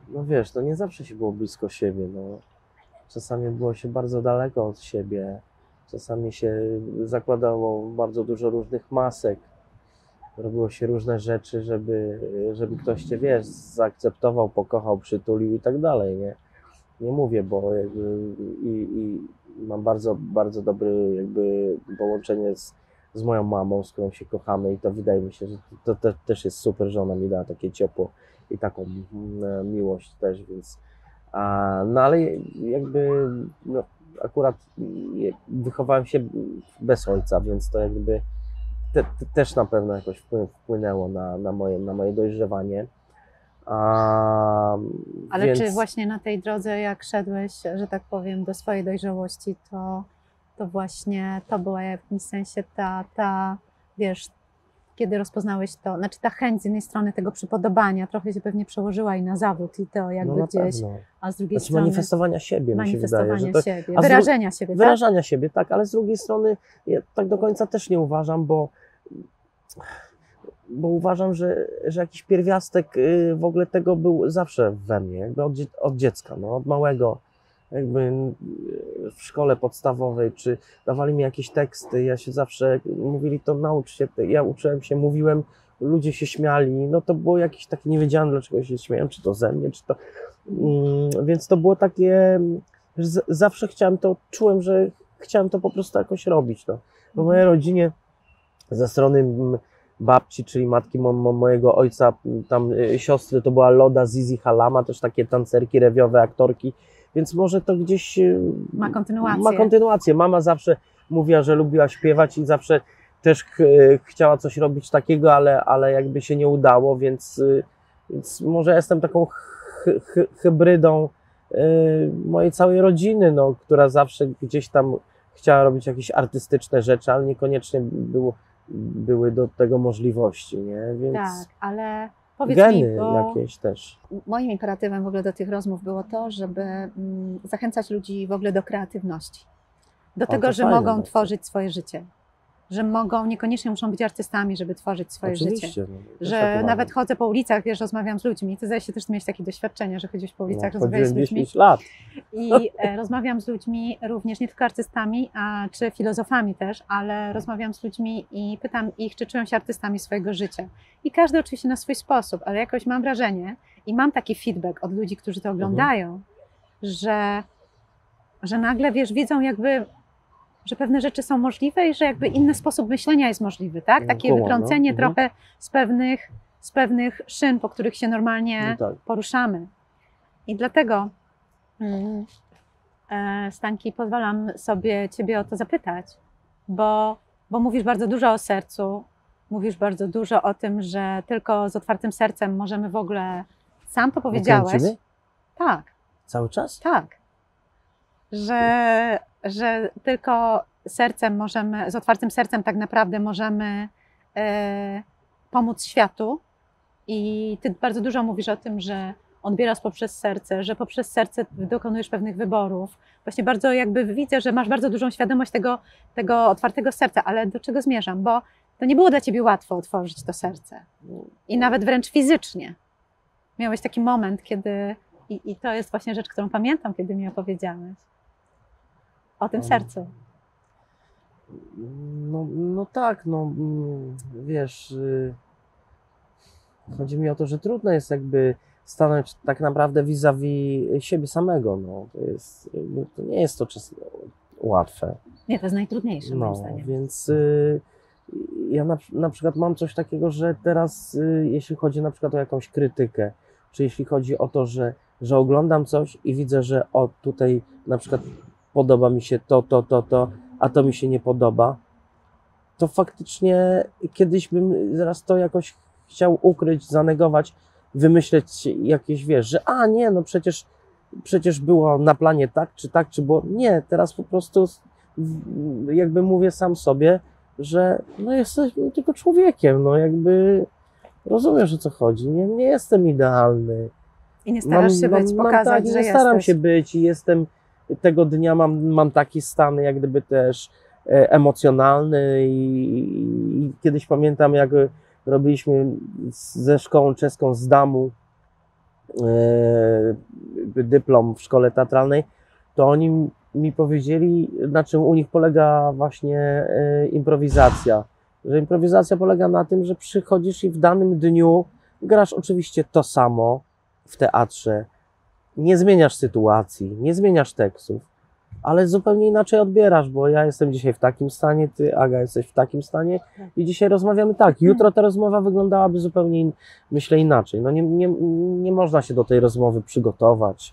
no wiesz, to nie zawsze się było blisko siebie, no. Czasami było się bardzo daleko od siebie, czasami się zakładało bardzo dużo różnych masek, robiło się różne rzeczy, żeby, żeby ktoś cię, wiesz, zaakceptował, pokochał, przytulił i tak dalej, nie? Nie mówię, bo jakby i, i mam bardzo, bardzo dobre jakby połączenie z, z moją mamą, z którą się kochamy i to wydaje mi się, że to, to też jest super, że ona mi dała takie ciepło i taką mm, miłość też, więc a, no ale jakby no, akurat wychowałem się bez ojca, więc to jakby te, te, też na pewno jakoś wpłynęło na, na, moje, na moje dojrzewanie. A, Ale więc... czy właśnie na tej drodze, jak szedłeś, że tak powiem, do swojej dojrzałości, to, to właśnie to była w jakimś sensie ta, ta, wiesz, kiedy rozpoznałeś to, znaczy ta chęć z jednej strony tego przypodobania trochę się pewnie przełożyła i na zawód i to jakby no gdzieś, pewno. a z drugiej Znaczy strony manifestowania siebie, mi się manifestowania wydaje. Że to, siebie, a z dru- wyrażenia siebie, Wyrażania tak? siebie, tak, ale z drugiej strony ja tak do końca też nie uważam, bo bo uważam, że, że jakiś pierwiastek w ogóle tego był zawsze we mnie, jakby od, od dziecka, no, od małego, jakby w szkole podstawowej, czy dawali mi jakieś teksty, ja się zawsze, mówili to naucz się, ja uczyłem się, mówiłem, ludzie się śmiali, no to było jakieś takie, nie wiedziałem dlaczego się śmieją, czy to ze mnie, czy to, mm, więc to było takie, że z, zawsze chciałem to, czułem, że chciałem to po prostu jakoś robić, no. W mojej rodzinie ze strony babci, czyli matki mo mojego ojca, tam y, siostry, to była Loda, Zizi, Halama, też takie tancerki, rewiowe, aktorki, więc może to gdzieś y, ma kontynuację. ma kontynuację. Mama zawsze mówiła, że lubiła śpiewać i zawsze też ch chciała coś robić takiego, ale, ale jakby się nie udało, więc, y, więc może jestem taką hy hy hybrydą y, mojej całej rodziny, no, która zawsze gdzieś tam chciała robić jakieś artystyczne rzeczy, ale niekoniecznie było były do tego możliwości, nie? Więc tak, ale powiedz geny mi, bo jakieś też. moim imperatywem w ogóle do tych rozmów było to, żeby mm, zachęcać ludzi w ogóle do kreatywności. Do O, tego, to że fajne mogą bardzo. tworzyć swoje życie. Że mogą, niekoniecznie muszą być artystami, żeby tworzyć swoje Oczywiście, życie. no, też Że tak nawet uważam. chodzę po ulicach, wiesz, rozmawiam z ludźmi. Ty zdaje się też mieć takie doświadczenie, że chodzisz po ulicach, No, rozmawiasz z chodziłem ludźmi. dziesięć lat. I e, rozmawiam z ludźmi również nie tylko artystami, a, czy filozofami też, ale rozmawiam z ludźmi i pytam ich, czy czują się artystami swojego życia. I każdy oczywiście na swój sposób, ale jakoś mam wrażenie i mam taki feedback od ludzi, którzy to oglądają, mhm. że, że nagle, wiesz, widzą jakby, że pewne rzeczy są możliwe i że jakby inny sposób myślenia jest możliwy, tak? Takie Koło, wytrącenie no. trochę z pewnych, z pewnych szyn, po których się normalnie No tak. poruszamy. I dlatego mm, e, Stańki, pozwalam sobie Ciebie o to zapytać, bo, bo mówisz bardzo dużo o sercu, mówisz bardzo dużo o tym, że tylko z otwartym sercem możemy w ogóle, sam to powiedziałeś. Kręcimy? Tak, Cały czas? tak. Że, że tylko sercem możemy, z otwartym sercem tak naprawdę możemy e, pomóc światu. I Ty bardzo dużo mówisz o tym, że odbierasz poprzez serce, że poprzez serce dokonujesz pewnych wyborów. Właśnie bardzo jakby widzę, że masz bardzo dużą świadomość tego, tego otwartego serca, ale do czego zmierzam? Bo to nie było dla Ciebie łatwo otworzyć to serce. I nawet wręcz fizycznie. Miałeś taki moment, kiedy... I, i to jest właśnie rzecz, którą pamiętam, kiedy mi opowiedziałeś. O tym sercu. No, no tak, no wiesz, chodzi mi o to, że trudno jest jakby stanąć tak naprawdę vis-a-vis siebie samego, no, to jest, to nie jest to czas łatwe. Nie, to jest najtrudniejsze, moim No, zdaniem. więc y, ja na, na przykład mam coś takiego, że teraz y, jeśli chodzi na przykład o jakąś krytykę, czy jeśli chodzi o to, że, że oglądam coś i widzę, że o tutaj na przykład podoba mi się to, to, to, to, a to mi się nie podoba, to faktycznie kiedyś bym zaraz to jakoś chciał ukryć, zanegować, wymyśleć jakieś, wiesz, że a nie, no przecież, przecież było na planie tak, czy tak, czy było, nie, teraz po prostu jakby mówię sam sobie, że no jestem tylko człowiekiem, no jakby rozumiesz, o co chodzi, nie, nie jestem idealny. I nie starasz mam, się być, mam, pokazać, mam tak, że nie staram jesteś. się być i jestem, tego dnia mam, mam taki stan jak gdyby też e, emocjonalny i, i kiedyś pamiętam, jak robiliśmy z, ze szkołą czeską z Damu yy, dyplom w szkole teatralnej, to oni mi powiedzieli, na czym u nich polega właśnie yy, improwizacja. Że improwizacja polega na tym, że przychodzisz i w danym dniu grasz oczywiście to samo w teatrze. Nie zmieniasz sytuacji, nie zmieniasz tekstów, ale zupełnie inaczej odbierasz, bo ja jestem dzisiaj w takim stanie, ty, Aga, jesteś w takim stanie i dzisiaj rozmawiamy tak. Jutro ta rozmowa wyglądałaby zupełnie, in, myślę, inaczej. No nie, nie, nie można się do tej rozmowy przygotować.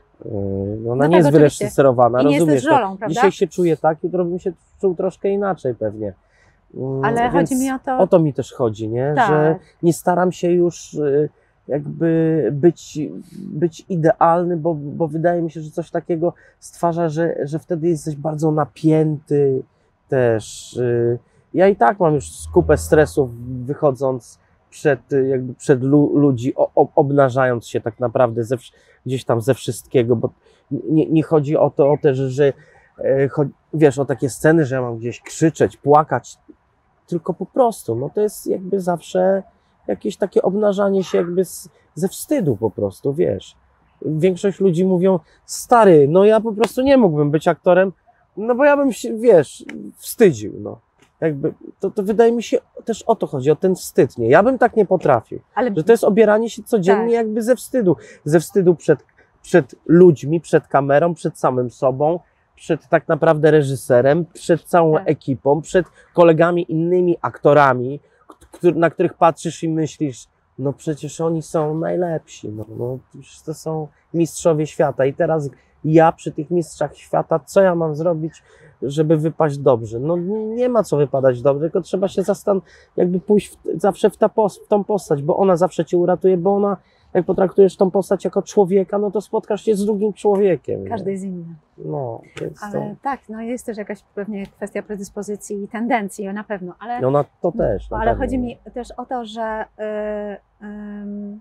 Yy, Ona No nie tak, jest oczywiście. wyreżyserowana, I nie rozumiesz? jesteś rolą, No, prawda? dzisiaj się czuję tak, jutro bym się czuł troszkę inaczej pewnie. Yy, Ale więc chodzi mi o to... o to mi też chodzi, nie? Tak. Że nie staram się już yy, jakby być, być idealny, bo, bo wydaje mi się, że coś takiego stwarza, że, że wtedy jesteś bardzo napięty też. Yy, Ja i tak mam już kupę stresów wychodząc przed, yy, jakby przed lu, ludzi, o, o, obnażając się tak naprawdę ze, wsz- gdzieś tam ze wszystkiego, bo nie, nie chodzi o to, o te, że, że yy, chodzi, wiesz, o takie sceny, że ja mam gdzieś krzyczeć, płakać, tylko po prostu, no to jest jakby zawsze jakieś takie obnażanie się jakby z, ze wstydu po prostu, wiesz. Większość ludzi mówią, stary, no ja po prostu nie mógłbym być aktorem, no bo ja bym się, wiesz, wstydził, no. Jakby, to, to wydaje mi się, też o to chodzi, o ten wstyd, nie? Ja bym tak nie potrafił, Ale że to jest obieranie się codziennie Tak. jakby ze wstydu. Ze wstydu przed, przed ludźmi, przed kamerą, przed samym sobą, przed tak naprawdę reżyserem, przed całą Tak. ekipą, przed kolegami, innymi aktorami, któ- na których patrzysz i myślisz, no przecież oni są najlepsi, no, no przecież to są mistrzowie świata i teraz ja przy tych mistrzach świata, co ja mam zrobić, żeby wypaść dobrze? No nie ma co wypadać dobrze, tylko trzeba się zastan jakby pójść w, zawsze w, ta pos w tą postać, bo ona zawsze cię uratuje, bo ona, jak potraktujesz tą postać jako człowieka, no to spotkasz się z drugim człowiekiem. każdy nie? jest inny. No, więc Ale to, tak, no jest też jakaś pewnie kwestia predyspozycji i tendencji, na pewno, ale... no na to też. na Ale pewno. chodzi mi też o to, że, y, ym,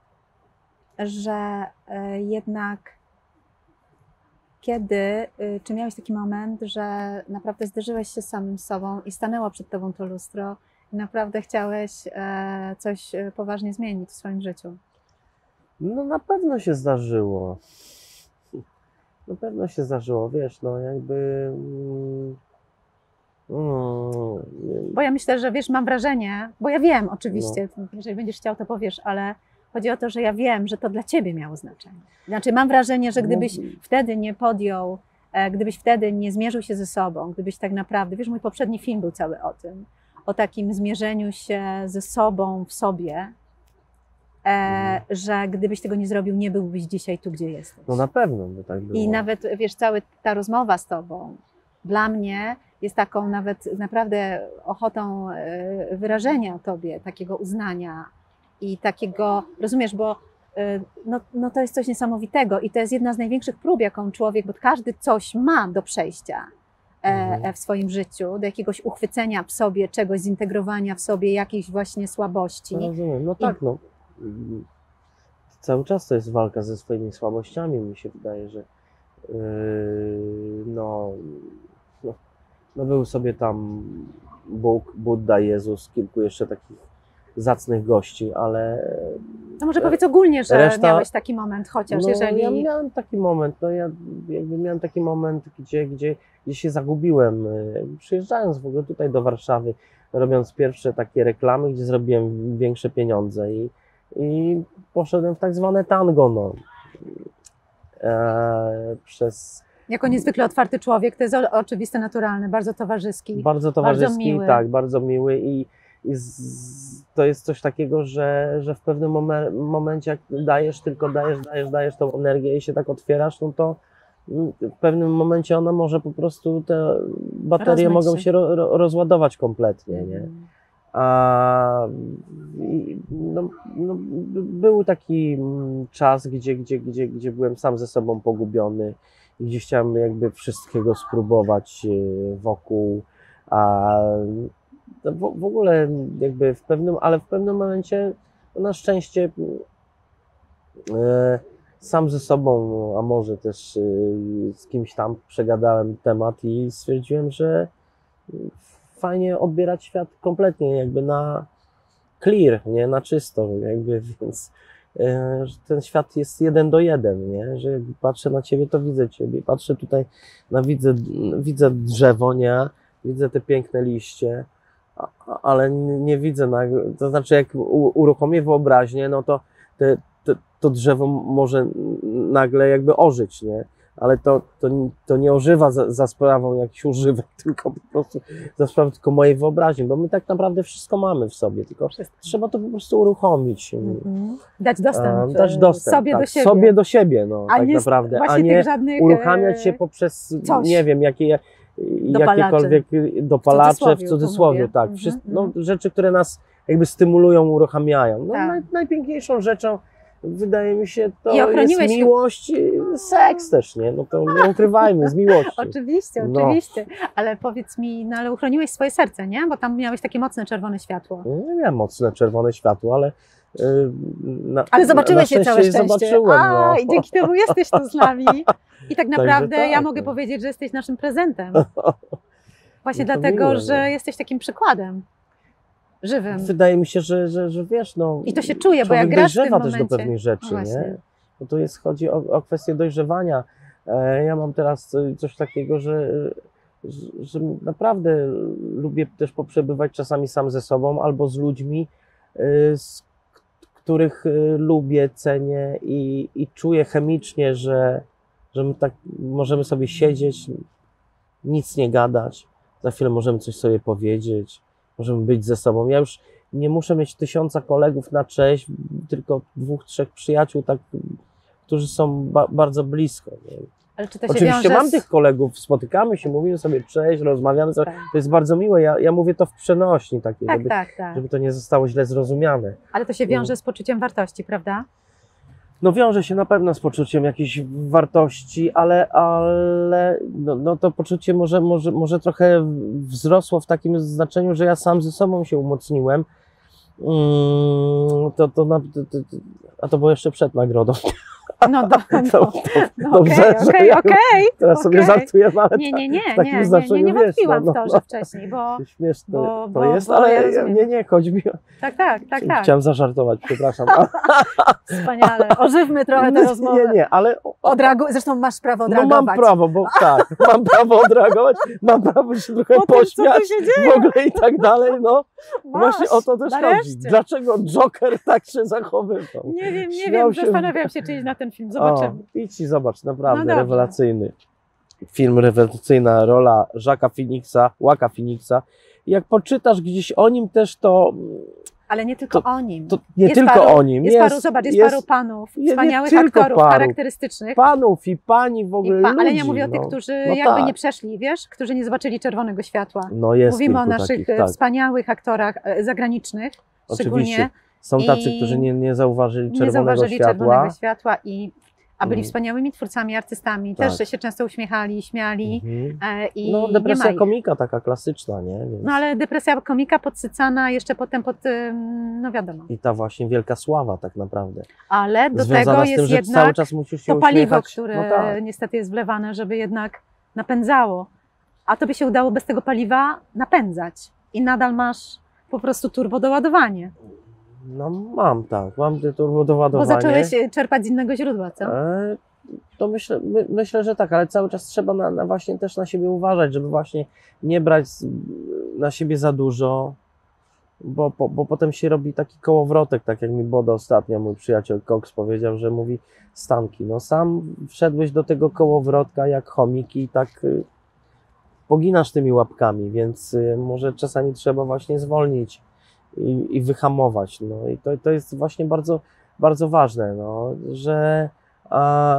że y, jednak kiedy, y, czy miałeś taki moment, że naprawdę zderzyłeś się z samym sobą i stanęło przed tobą to lustro i naprawdę chciałeś e, coś e, poważnie zmienić w swoim życiu? No na pewno się zdarzyło. Na pewno się zdarzyło, wiesz, no jakby... Mm, mm, Bo ja myślę, że wiesz, mam wrażenie, bo ja wiem oczywiście, jeżeli będziesz chciał, to powiesz, ale chodzi o to, że ja wiem, że to dla ciebie miało znaczenie. Znaczy mam wrażenie, że gdybyś no, wtedy nie podjął, e, gdybyś wtedy nie zmierzył się ze sobą, gdybyś tak naprawdę, wiesz, mój poprzedni film był cały o tym, o takim zmierzeniu się ze sobą w sobie, e, Mhm. że gdybyś tego nie zrobił, nie byłbyś dzisiaj tu, gdzie jesteś. no na pewno by tak było. I nawet, wiesz, cała ta rozmowa z tobą dla mnie jest taką nawet naprawdę ochotą e, wyrażenia tobie, takiego uznania i takiego, rozumiesz, bo e, no, no to jest coś niesamowitego i to jest jedna z największych prób, jaką człowiek, bo każdy coś ma do przejścia e, Mhm. w swoim życiu, do jakiegoś uchwycenia w sobie czegoś, zintegrowania w sobie jakiejś właśnie słabości. No rozumiem, no tak, no. Mm, Cały czas to jest walka ze swoimi słabościami, mi się wydaje, że yy, no, no, no był sobie tam Bóg, Budda, Jezus, kilku jeszcze takich zacnych gości, ale To może powiedz ogólnie, że Reszta- miałeś taki moment, chociaż no, jeżeli... ja miałem taki moment, no ja jakby miałem taki moment, gdzie, gdzie, gdzie się zagubiłem, yy, przyjeżdżając w ogóle tutaj do Warszawy, robiąc pierwsze takie reklamy, gdzie zrobiłem większe pieniądze i, i poszedłem w tak zwane tango, no. E, przez Jako niezwykle otwarty człowiek, to jest o- oczywiste, naturalne, bardzo towarzyski. bardzo towarzyski, miły. tak, bardzo miły i, i z, to jest coś takiego, że, że w pewnym momen, momencie jak dajesz, tylko dajesz, dajesz, dajesz tą energię i się tak otwierasz, no to w pewnym momencie ona może po prostu, te baterie Rozmyć mogą się. się ro, ro, rozładować kompletnie, nie? Mm. A i, no, no, by- był taki mm, czas, gdzie, gdzie, gdzie, gdzie byłem sam ze sobą pogubiony i gdzie chciałem jakby wszystkiego spróbować e, wokół, a no, w, w ogóle jakby w pewnym, ale w pewnym momencie no, na szczęście e, sam ze sobą, a może też e, z kimś tam przegadałem temat i stwierdziłem, że fajnie odbierać świat kompletnie jakby na clear, nie na czysto, jakby, więc, e, że ten świat jest jeden do jeden, nie? Że jak patrzę na ciebie, to widzę ciebie, patrzę tutaj, na widzę, widzę drzewo, nie? Widzę te piękne liście, a, a, ale nie, nie widzę, nagle, to znaczy jak u, uruchomię wyobraźnię, no to te, te, to drzewo może nagle jakby ożyć, nie? Ale to, to, to nie ożywa za, za sprawą jakichś używek, tylko po prostu za sprawą tylko mojej wyobraźni, bo my tak naprawdę wszystko mamy w sobie, tylko Wszystko. trzeba to po prostu uruchomić. Mhm. Dać dostęp, A, dać dostęp sobie tak, do siebie. sobie do siebie, no, A tak nie naprawdę, właśnie a nie tych żadnych, uruchamiać się e, poprzez, coś. nie wiem, jakie, Dopalacze. jakiekolwiek dopalacze, w cudzysłowie, cudzysłowie, tu tak, mówię. wszystko, Mhm. no, rzeczy, które nas jakby stymulują, uruchamiają. No, Tak. naj, najpiękniejszą rzeczą, wydaje mi się, to I jest ochroniłeś- miłość, i seks też, nie? No to nie ukrywajmy, z miłości. Oczywiście, No. oczywiście. Ale powiedz mi, no ale uchroniłeś swoje serce, nie? Bo tam miałeś takie mocne czerwone światło. Nie miałem mocne czerwone światło, ale yy, na, Ale zobaczyłeś na je całe je szczęście. zobaczyłem, A, no. i dzięki temu jesteś tu z nami. I tak naprawdę tak, ja mogę no. powiedzieć, że jesteś naszym prezentem. Właśnie No to dlatego, miłe, że no. jesteś takim przykładem. Żywym. Wydaje mi się, że, że, że wiesz, no. I to się czuje, bo jak człowiek grasz w tym dojrzewa też momencie... do pewnych rzeczy, No właśnie. nie? Bo to jest, chodzi o, o kwestię dojrzewania. E, ja mam teraz e, coś takiego, że, że, że naprawdę lubię też poprzebywać czasami sam ze sobą albo z ludźmi, e, z k- których e, lubię, cenię i, i czuję chemicznie, że, że my tak możemy sobie siedzieć, nic nie gadać, za chwilę możemy coś sobie powiedzieć, możemy być ze sobą. Ja już nie muszę mieć tysiąca kolegów na cześć, tylko dwóch, trzech przyjaciół, tak, którzy są ba bardzo blisko. Nie? Ale czy to się Oczywiście wiąże mam z... tych kolegów, spotykamy się, mówimy sobie cześć, rozmawiamy sobie. Tak. To jest bardzo miłe. Ja, ja mówię to w przenośni takiej, Tak, żeby, tak, tak. żeby to nie zostało źle zrozumiane. Ale to się wiąże z poczuciem wartości, prawda? No wiąże się na pewno z poczuciem jakiejś wartości, ale, ale no, no to poczucie może, może, może trochę wzrosło w takim znaczeniu, że ja sam ze sobą się umocniłem. Mm, to, to, na- to, to, to, a to było jeszcze przed nagrodą. No, do, To, no. to, No, dobrze, okej, że okej, ja okej, teraz sobie okej. żartuję, ale Nie, nie, nie, w takim nie, nie, znaczeniu, nie, nie wiesz, wątpiłam no, w to, no, że wcześniej, bo no, śmieszne bo- to bo- jest, bo ale ja rozumiem. nie, nie, chodzi mi o... tak, tak, tak, tak. Chciałem zażartować, przepraszam. Wspaniale. Ożywmy trochę tę rozmowę. Nie, nie, ale... Odreagu... Zresztą masz prawo No odreagować. mam prawo, bo tak, mam prawo odreagować, mam prawo się trochę Po tym, co tu pośmiać się dzieje. w ogóle i tak dalej, no. Masz, Właśnie o to też chodzi. nareszcie. Dlaczego Joker tak się zachowywał? Nie wiem, nie Śmiał wiem, się w- zastanawiam się, czy iść na ten film. Zobaczymy. O, idź i zobacz, naprawdę, No dobrze. rewelacyjny. Film, rewelacyjna rola Jacques'a Phoenixa, Joaquina Phoenixa. I jak poczytasz gdzieś o nim też, to, Ale nie tylko To- o nim. to nie Jest tylko paru, o nim. Jest, paru, zobacz, jest, paru panów, nie- nie wspaniałych tylko aktorów, paru. charakterystycznych. panów i pani w ogóle I pa, ale ludzi, nie mówię o tych, no. którzy No jakby tak. nie przeszli, wiesz, którzy nie zobaczyli czerwonego światła. No jest Mówimy o kilku naszych takich, e, tak. wspaniałych aktorach e, zagranicznych, Oczywiście. szczególnie Są tacy, I którzy nie, nie zauważyli nie czerwonego zauważyli światła. czerwonego światła, i, a byli Mm. wspaniałymi twórcami, artystami. Tak. Też się często uśmiechali, śmiali Mhm. e, i No nie depresja ma ich. komika taka klasyczna, nie? Więc... No ale depresja komika podsycana jeszcze potem pod, ym, no wiadomo. I ta właśnie wielka sława tak naprawdę. Ale do Związana tego z tym, jest że jednak cały czas musisz się to paliwo, uśmiechać. które No tak. niestety jest wlewane, żeby jednak napędzało. A to by się udało bez tego paliwa napędzać. I nadal masz po prostu turbodoładowanie. No mam tak, mam to Bo turbodoładowanie. zacząłeś e, czerpać z innego źródła, co? E, To myślę, my, myślę, że tak, ale cały czas trzeba na, na właśnie też na siebie uważać, żeby właśnie nie brać z- na siebie za dużo, bo, bo, bo potem się robi taki kołowrotek, tak jak mi Bodo ostatnio, mój przyjaciel Cox powiedział, że mówi: Stanki, no sam wszedłeś do tego kołowrotka jak chomik i tak y, poginasz tymi łapkami, więc y, może czasami trzeba właśnie zwolnić i, i wyhamować, no i to, to jest właśnie bardzo, bardzo ważne, no, że a,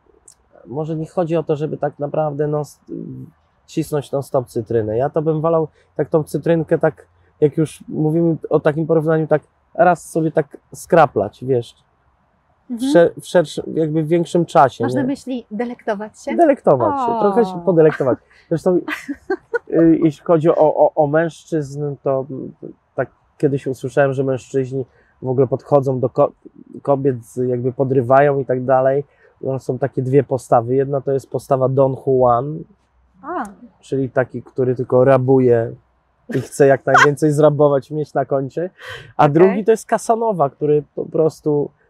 może nie chodzi o to, żeby tak naprawdę no, cisnąć non stop cytrynę. Ja to bym wolał tak tą cytrynkę, tak jak już mówimy o takim porównaniu, tak raz sobie tak skraplać, wiesz, w, Mhm. szer, w szerszym, jakby w większym czasie. Masz na nie? myśli delektować się? Delektować się, O. trochę się podelektować. Zresztą y, jeśli chodzi o, o, o mężczyzn, to tak kiedyś usłyszałem, że mężczyźni w ogóle podchodzą do ko kobiet, jakby podrywają i tak dalej. No, są takie dwie postawy. Jedna to jest postawa Don Juan, A, czyli taki, który tylko rabuje i chce jak najwięcej zrabować, mieć na koncie. A Okej. drugi to jest Casanova, który po prostu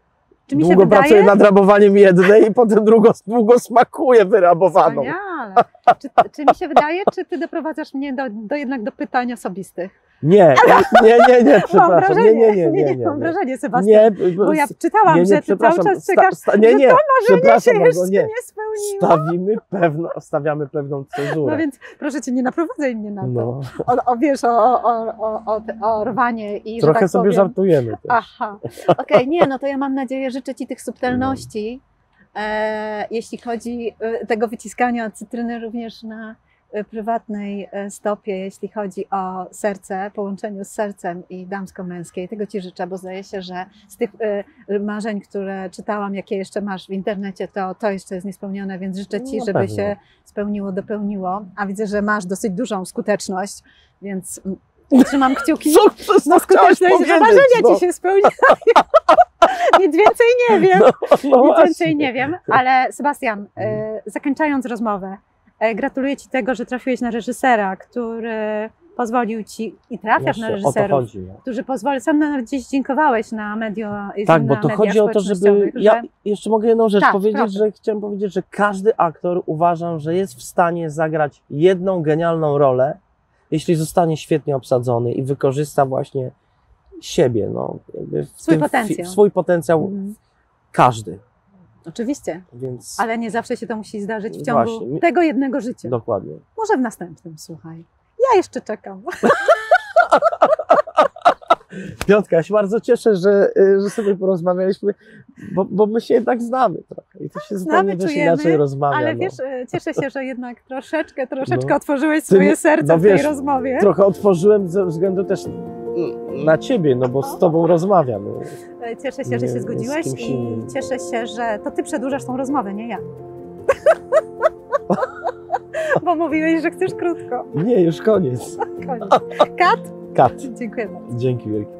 Czy mi się długo wydaje? pracuję nad rabowaniem jednej i potem długo, długo smakuję wyrabowaną. Wspaniale. Czy, czy mi się wydaje, czy ty doprowadzasz mnie do, do jednak do pytań osobistych? Nie, nie, nie, nie, Mam przepraszam. wrażenie, Nie, nie, nie, nie, nie. mam wrażenie, Sebastian. Nie, Bo ja czytałam, nie, nie, że ty cały przepraszam. czas czekasz, sta, sta, nie, nie, że to marzenie przepraszam się bardzo, jeszcze nie. nie spełniło. Stawimy pewno, stawiamy pewną cezurę. No więc proszę cię, nie naprowadzaj mnie na to. No, O, o wiesz, o, o, o, o, o rwanie i że trochę tak sobie powiem. żartujemy też. Aha, okej, nie, no to ja mam nadzieję, życzę ci tych subtelności, e, jeśli chodzi e, tego wyciskania cytryny również na e, prywatnej e, stopie, jeśli chodzi o serce, połączeniu z sercem i damsko-męskie. Tego ci życzę, bo zdaje się, że z tych e, marzeń, które czytałam, jakie jeszcze masz w internecie, to to jeszcze jest niespełnione, więc życzę ci, No żeby pewno. się spełniło, dopełniło. A widzę, że masz dosyć dużą skuteczność, więc mm, trzymam kciuki. Co przez No to chciałaś skuteczność, że powiedzieć? marzenia No, ci się spełniają. Nic więcej nie wiem. no, no Nic właśnie. więcej nie wiem, ale Sebastian, e, zakończając rozmowę, e, gratuluję ci tego, że trafiłeś na reżysera, który pozwolił ci i trafiasz na Właśnie, o to reżyserów, chodzi. No. którzy pozwolił, sam nawet gdzieś dziękowałeś na media. Tak, na bo to mediach chodzi o to, żeby. społecznościowych, Ja że- jeszcze mogę jedną rzecz Tak, powiedzieć, proszę. że chciałem powiedzieć, że każdy aktor uważam, że jest w stanie zagrać jedną genialną rolę, jeśli zostanie świetnie obsadzony i wykorzysta właśnie siebie, no, jakby w Swój tym potencjał. Fi, swój potencjał Mhm. każdy. Oczywiście, Więc ale nie zawsze się to musi zdarzyć w ciągu Właśnie. tego jednego życia. dokładnie. Może w następnym, słuchaj. Ja jeszcze czekam. Piątka, ja się bardzo cieszę, że, y, że sobie porozmawialiśmy, bo, bo my się jednak znamy trochę i to się zupełnie też czujemy, inaczej rozmawia. Ale no. wiesz, e, cieszę się, że jednak troszeczkę, troszeczkę No. otworzyłeś Ty swoje nie- serce no w tej wiesz, rozmowie. Trochę otworzyłem ze względu też na ciebie, no bo z tobą rozmawiam. no. E, Cieszę się, że Nie, się z zgodziłeś kimś i innym. cieszę się, że to ty przedłużasz tą rozmowę, nie ja. Bo mówiłeś, że chcesz krótko. Nie, już koniec. Koniec. Kat? Kat. Dziękuję bardzo. Dzięki wielkie.